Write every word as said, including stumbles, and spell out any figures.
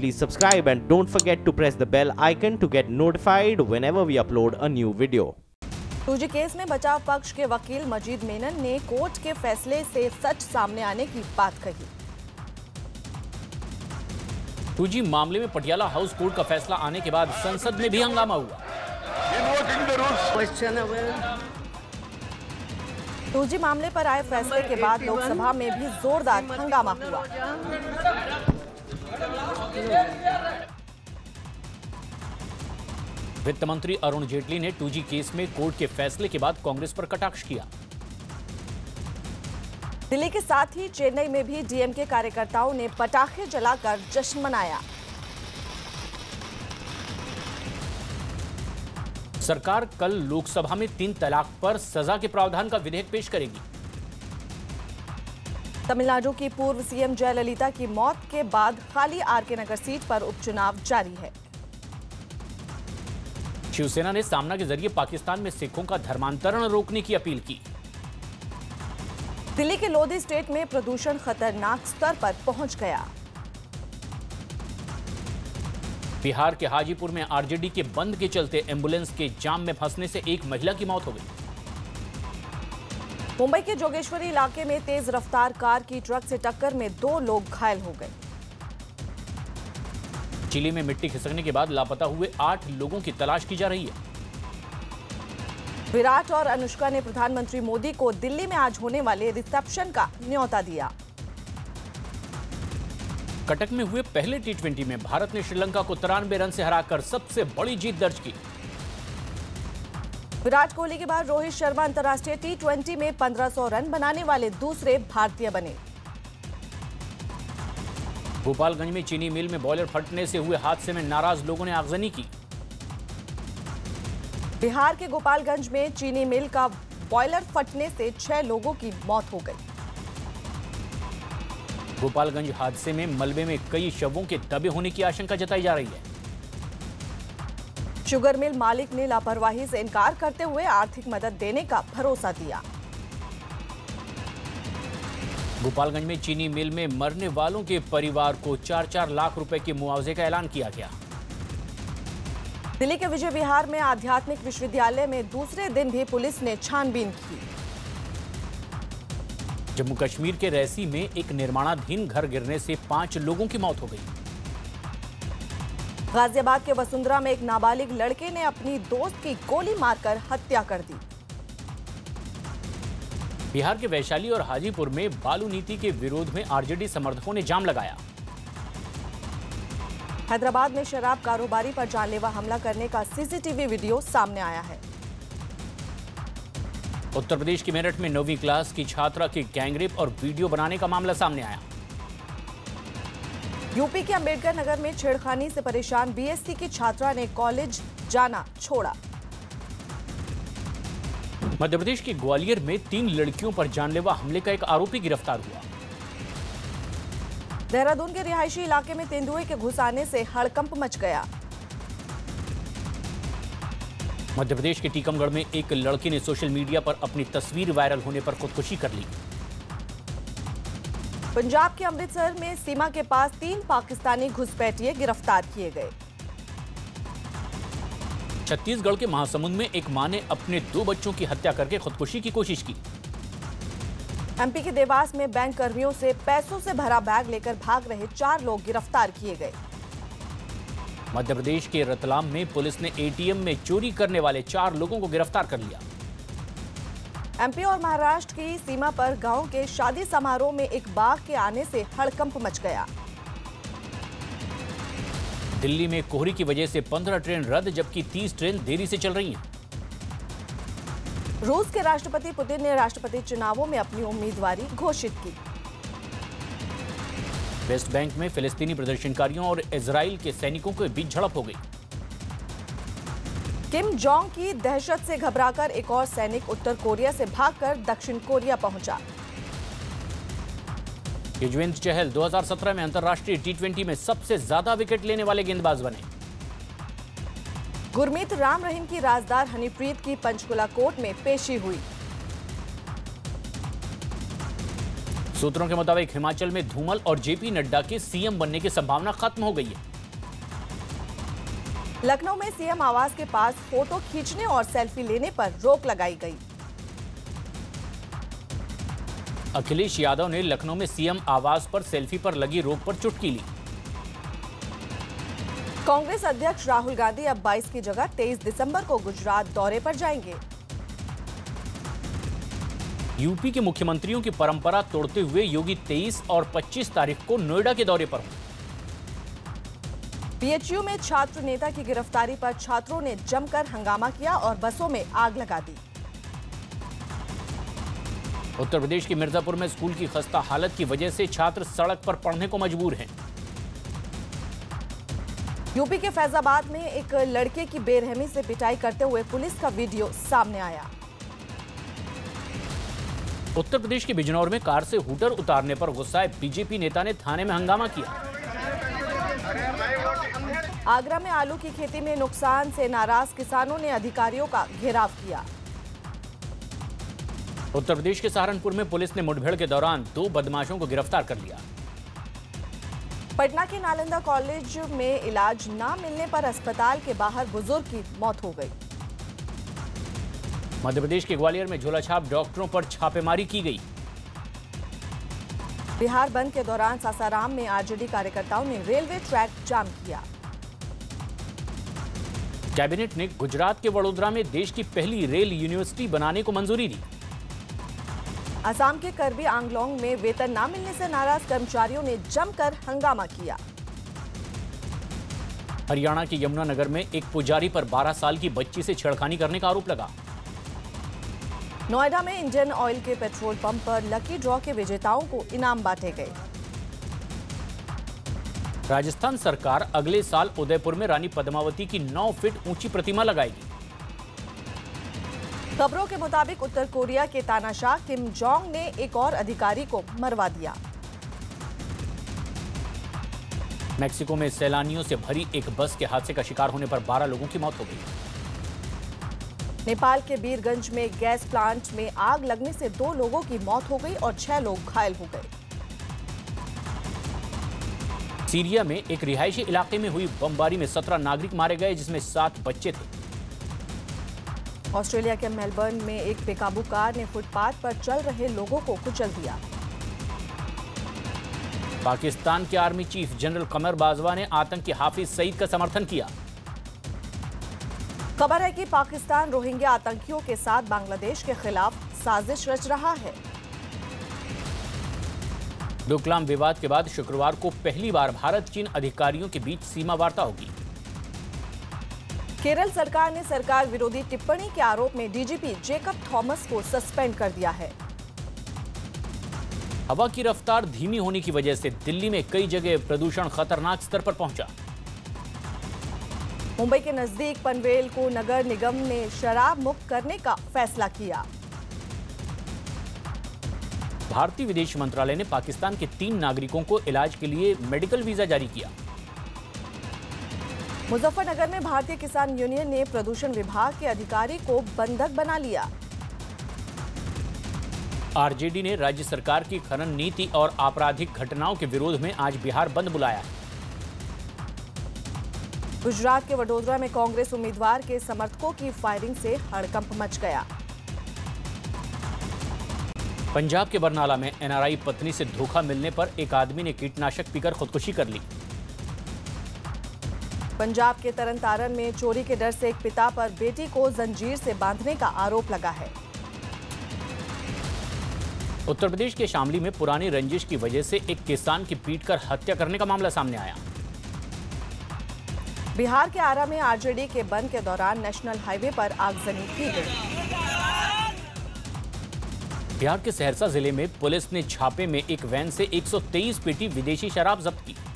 please subscribe and don't forget to press the bell icon to get notified whenever we upload a new video. Two G case में बचाव पक्ष के वकील मजीद मेनन ने court के फैसले से सच सामने आने की बात कही। टू जी मामले में पटियाला हाउस कोर्ट का फैसला आने के बाद संसद में भी हंगामा हुआ। टू जी मामले पर आए फैसले के बाद लोकसभा में भी जोरदार हंगामा हुआ। वित्त मंत्री अरुण जेटली ने टू जी केस में कोर्ट के फैसले के बाद कांग्रेस पर कटाक्ष किया। दिल्ली के साथ ही चेन्नई में भी डीएमके कार्यकर्ताओं ने पटाखे जलाकर जश्न मनाया। सरकार कल लोकसभा में तीन तलाक पर सजा के प्रावधान का विधेयक पेश करेगी। तमिलनाडु की पूर्व सीएम जयललिता की मौत के बाद खाली आरके नगर सीट पर उपचुनाव जारी है। शिवसेना ने सामना के जरिए पाकिस्तान में सिखों का धर्मांतरण रोकने की अपील की। दिल्ली के लोधी स्टेट में प्रदूषण खतरनाक स्तर पर पहुंच गया। बिहार के हाजीपुर में आरजेडी के बंद के चलते एम्बुलेंस के जाम में फंसने से एक महिला की मौत हो गई। मुंबई के जोगेश्वरी इलाके में तेज रफ्तार कार की ट्रक से टक्कर में दो लोग घायल हो गए। चिली में मिट्टी खिसकने के बाद लापता हुए आठ लोगों की तलाश की जा रही है। विराट और अनुष्का ने प्रधानमंत्री मोदी को दिल्ली में आज होने वाले रिसेप्शन का न्योता दिया। कटक में हुए पहले टी ट्वेंटी में भारत ने श्रीलंका को तिरानवे रन से हराकर सबसे बड़ी जीत दर्ज की। विराट कोहली के बाद रोहित शर्मा अंतर्राष्ट्रीय टी ट्वेंटी में पंद्रह सौ रन बनाने वाले दूसरे भारतीय बने। गोपालगंज में चीनी मिल में बॉयलर फटने से हुए हादसे में नाराज लोगों ने आगजनी की। बिहार के गोपालगंज में चीनी मिल का बॉयलर फटने से छह लोगों की मौत हो गई। गोपालगंज हादसे में मलबे में कई शवों के दबे होने की आशंका जताई जा रही है। शुगर मिल मालिक ने लापरवाही से इनकार करते हुए आर्थिक मदद देने का भरोसा दिया। गोपालगंज में चीनी मिल में मरने वालों के परिवार को चार चार लाख रुपए के मुआवजे का ऐलान किया गया। दिल्ली के विजय विहार में आध्यात्मिक विश्वविद्यालय में दूसरे दिन भी पुलिस ने छानबीन की। जम्मू कश्मीर के रैसी में एक निर्माणाधीन घर गिरने से पांच लोगों की मौत हो गई। गाजियाबाद के वसुंधरा में एक नाबालिग लड़के ने अपनी दोस्त की गोली मारकर हत्या कर दी। बिहार के वैशाली और हाजीपुर में बालू नीति के विरोध में आरजेडी समर्थकों ने जाम लगाया। हैदराबाद में शराब कारोबारी पर जानलेवा हमला करने का सीसीटीवी वीडियो सामने आया है। उत्तर प्रदेश के मेरठ में नौवीं क्लास की छात्रा के गैंगरेप और वीडियो बनाने का मामला सामने आया। यूपी के अंबेडकर नगर में छेड़खानी से परेशान बीएससी की छात्रा ने कॉलेज जाना छोड़ा। मध्य प्रदेश के ग्वालियर में तीन लड़कियों पर जानलेवा हमले का एक आरोपी गिरफ्तार हुआ। देहरादून के रिहायशी इलाके में तेंदुए के घुस आने से हड़कंप मच गया। मध्य प्रदेश के टीकमगढ़ में एक लड़की ने सोशल मीडिया पर अपनी तस्वीर वायरल होने पर खुदकुशी कर ली। पंजाब के अमृतसर में सीमा के पास तीन पाकिस्तानी घुसपैठिए गिरफ्तार किए गए। छत्तीसगढ़ के महासमुंद में एक मां ने अपने दो बच्चों की हत्या करके खुदकुशी की कोशिश की। एमपी के देवास में बैंक कर्मियों से पैसों से भरा बैग लेकर भाग रहे चार लोग गिरफ्तार किए गए। मध्य प्रदेश के रतलाम में पुलिस ने एटीएम में चोरी करने वाले चार लोगों को गिरफ्तार कर लिया। एमपी और महाराष्ट्र की सीमा पर गांव के शादी समारोह में एक बाघ के आने से हड़कंप मच गया। दिल्ली में कोहरे की वजह से पंद्रह ट्रेन रद्द जबकि तीस ट्रेन देरी से चल रही हैं। रूस के राष्ट्रपति पुतिन ने राष्ट्रपति चुनावों में अपनी उम्मीदवारी घोषित की। वेस्ट बैंक में फिलिस्तीनी प्रदर्शनकारियों और इजराइल के सैनिकों के बीच झड़प हो गई। किम जोंग की दहशत से घबराकर एक और सैनिक उत्तर कोरिया से भागकर दक्षिण कोरिया पहुंचा। युजवेंद्र चहल दो हज़ार सत्रह में अंतर्राष्ट्रीय टी ट्वेंटी में सबसे ज्यादा विकेट लेने वाले गेंदबाज बने। गुरमीत राम रहीम की राजदार हनीप्रीत की पंचकुला कोर्ट में पेशी हुई। सूत्रों के मुताबिक हिमाचल में धूमल और जेपी नड्डा के सीएम बनने की संभावना खत्म हो गई है। लखनऊ में सीएम आवास के पास फोटो खींचने और सेल्फी लेने पर रोक लगाई गई। अखिलेश यादव ने लखनऊ में सीएम आवास पर सेल्फी पर लगी रोक पर चुटकी ली। कांग्रेस अध्यक्ष राहुल गांधी अब बाईस की जगह तेईस दिसंबर को गुजरात दौरे पर जाएंगे। यूपी के मुख्यमंत्रियों की परंपरा तोड़ते हुए योगी तेईस और पच्चीस तारीख को नोएडा के दौरे पर होंगे। बीएचयू में छात्र नेता की गिरफ्तारी पर छात्रों ने जमकर हंगामा किया और बसों में आग लगा दी। उत्तर प्रदेश के मिर्जापुर में स्कूल की खस्ता हालत की वजह से छात्र सड़क पर पढ़ने को मजबूर हैं। यूपी के फैजाबाद में एक लड़के की बेरहमी से पिटाई करते हुए पुलिस का वीडियो सामने आया। उत्तर प्रदेश के बिजनौर में कार से हूटर उतारने पर गुस्साए बीजेपी नेता ने थाने में हंगामा किया। आगरा में आलू की खेती में नुकसान से नाराज किसानों ने अधिकारियों का घेराव किया। उत्तर प्रदेश के सहारनपुर में पुलिस ने मुठभेड़ के दौरान दो बदमाशों को गिरफ्तार कर लिया। पटना के नालंदा कॉलेज में इलाज न मिलने पर अस्पताल के बाहर बुजुर्ग की मौत हो गई। मध्य प्रदेश के ग्वालियर में झोलाछाप डॉक्टरों पर छापेमारी की गई। बिहार बंद के दौरान सासाराम में आरजेडी कार्यकर्ताओं ने रेलवे ट्रैक जाम किया। कैबिनेट ने गुजरात के वडोदरा में देश की पहली रेल यूनिवर्सिटी बनाने को मंजूरी दी। असम के करबी आंगलोंग में वेतन न मिलने से नाराज कर्मचारियों ने जमकर हंगामा किया। हरियाणा के यमुनानगर में एक पुजारी पर बारह साल की बच्ची से छेड़खानी करने का आरोप लगा। नोएडा में इंडियन ऑयल के पेट्रोल पंप पर लकी ड्रॉ के विजेताओं को इनाम बांटे गए। राजस्थान सरकार अगले साल उदयपुर में रानी पद्मावती की नौ फीट ऊंची प्रतिमा लगाएगी। खबरों के मुताबिक उत्तर कोरिया के तानाशाह किम जोंग ने एक और अधिकारी को मरवा दिया। मेक्सिको में सैलानियों से भरी एक बस के हादसे का शिकार होने पर बारह लोगों की मौत हो गई। नेपाल के बीरगंज में गैस प्लांट में आग लगने से दो लोगों की मौत हो गई और छह लोग घायल हो गए। सीरिया में एक रिहायशी इलाके में हुई बमबारी में सत्रह नागरिक मारे गए, जिसमें सात बच्चे थे। ऑस्ट्रेलिया के मेलबर्न में एक बेकाबू कार ने फुटपाथ पर चल रहे लोगों को कुचल दिया। पाकिस्तान के army chief general Qamar Bajwa ने आतंकी हाफिज सईद का समर्थन किया। खबर है कि पाकिस्तान रोहिंग्या आतंकियों के साथ बांग्लादेश के खिलाफ साजिश रच रहा है। डोकलाम विवाद के बाद शुक्रवार को पहली बार भारत चीन अधिकारियों के बीच सीमा वार्ता होगी। केरल सरकार ने सरकार विरोधी टिप्पणी के आरोप में डीजीपी जेकब थॉमस को सस्पेंड कर दिया है। हवा की रफ्तार धीमी होने की वजह से दिल्ली में कई जगह प्रदूषण खतरनाक स्तर पर पहुंचा। मुंबई के नजदीक पनवेल को नगर निगम ने शराब मुक्त करने का फैसला किया। भारतीय विदेश मंत्रालय ने पाकिस्तान के तीन नागरिकों को इलाज के लिए मेडिकल वीजा जारी किया। मुजफ्फरनगर में भारतीय किसान यूनियन ने प्रदूषण विभाग के अधिकारी को बंधक बना लिया। आरजेडी ने राज्य सरकार की खनन नीति और आपराधिक घटनाओं के विरोध में आज बिहार बंद बुलाया। गुजरात के वडोदरा में कांग्रेस उम्मीदवार के समर्थकों की फायरिंग से हड़कंप मच गया। पंजाब के बरनाला में एनआरआई पत्नी से धोखा मिलने पर एक आदमी ने कीटनाशक पीकर खुदकुशी कर ली। पंजाब के तरनतारन में चोरी के डर से एक पिता पर बेटी को जंजीर से बांधने का आरोप लगा है। उत्तर प्रदेश के शामली में पुरानी रंजिश की वजह से एक किसान की पीटकर हत्या करने का मामला सामने आया। बिहार के आरा में आरजेडी के बंद के दौरान नेशनल हाईवे पर आगजनी की गई। बिहार के सहरसा जिले में पुलिस ने छापे में एक वैन से एक सौ तेईस पेटी विदेशी शराब जब्त की।